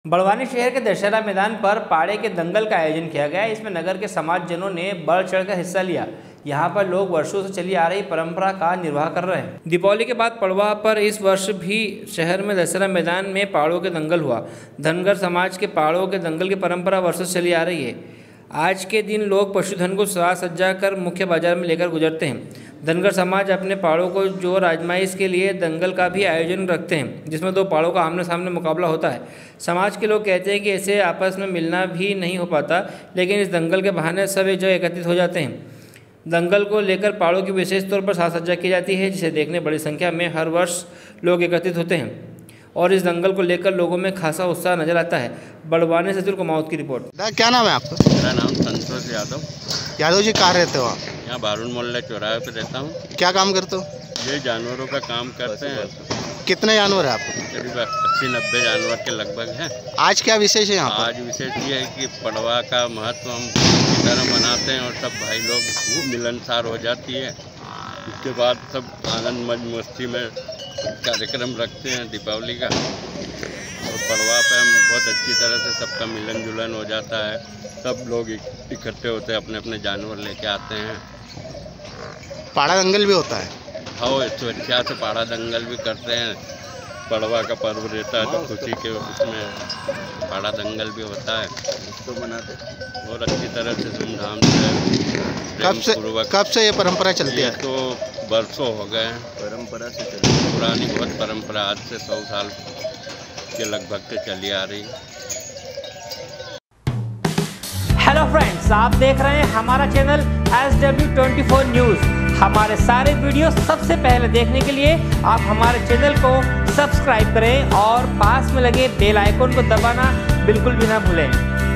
बड़वानी शहर के दशहरा मैदान पर पाड़े के दंगल का आयोजन किया गया। इसमें नगर के समाजजनों ने बढ़ चढ़कर हिस्सा लिया। यहाँ पर लोग वर्षों से चली आ रही परंपरा का निर्वाह कर रहे हैं। दीपावली के बाद पड़वा पर इस वर्ष भी शहर में दशहरा मैदान में पाड़ों के दंगल हुआ। धनगर समाज के पाड़ों के दंगल की परंपरा वर्षों से चली आ रही है। आज के दिन लोग पशुधन को साज सज्जा कर मुख्य बाजार में लेकर गुजरते हैं। धनगर समाज अपने पाड़ों को जोर आजमाइश के लिए दंगल का भी आयोजन रखते हैं, जिसमें दो पाड़ों का आमने सामने मुकाबला होता है। समाज के लोग कहते हैं कि ऐसे आपस में मिलना भी नहीं हो पाता, लेकिन इस दंगल के बहाने सब एक जगह एकत्रित हो जाते हैं। दंगल को लेकर पाड़ों की विशेष तौर पर साज सज्जा की जाती है, जिसे देखने बड़ी संख्या में हर वर्ष लोग एकत्रित होते हैं और इस दंगल को लेकर लोगों में खासा उत्साह नजर आता है। बड़वानी से अतुल कुमावत की रिपोर्ट। क्या नाम है आपका? मेरा नाम संतोष यादव। यादव जी कहाँ रहते हो आप? यहाँ बारून मोहल्ला चौराहे पे रहता हूँ। क्या काम करते हो? ये जानवरों का काम करते हैं। कितने जानवर है आपको? करीब 80-90 जानवर के लगभग हैं। आज क्या विशेष है यहाँ पर? आज विशेष ये है कि पड़वा का महत्व हम इसी तरह मनाते हैं और सब भाई लोग मिलनसार हो जाती है। उसके बाद सब आनंद मस्ती में कार्यक्रम रखते हैं दीपावली का, और पड़वा पे हम बहुत अच्छी तरह से सबका मिलन जुलन हो जाता है। सब लोग इकट्ठे होते हैं, अपने अपने जानवर लेके आते हैं। पाड़ा दंगल भी होता है? हाँ, स्वेच्छा से पाड़ा दंगल भी करते हैं। पड़वा का पर्व रहता है तो खुशी के उसमें पाड़ा दंगल भी होता है, उसको मनाते और अच्छी तरह से धूमधाम से। कब से ये परंपरा चलती है? तो बरसों हो गए हैं। परंपरा से चलती है, पुरानी बहुत परंपरा, आज से 100 साल के लगभग से चली आ रही है। हेलो फ्रेंड्स, आप देख रहे हैं हमारा चैनल SW24 न्यूज़। हमारे सारे वीडियो सबसे पहले देखने के लिए आप हमारे चैनल को सब्सक्राइब करें और पास में लगे बेल आइकन को दबाना बिल्कुल भी ना भूलें।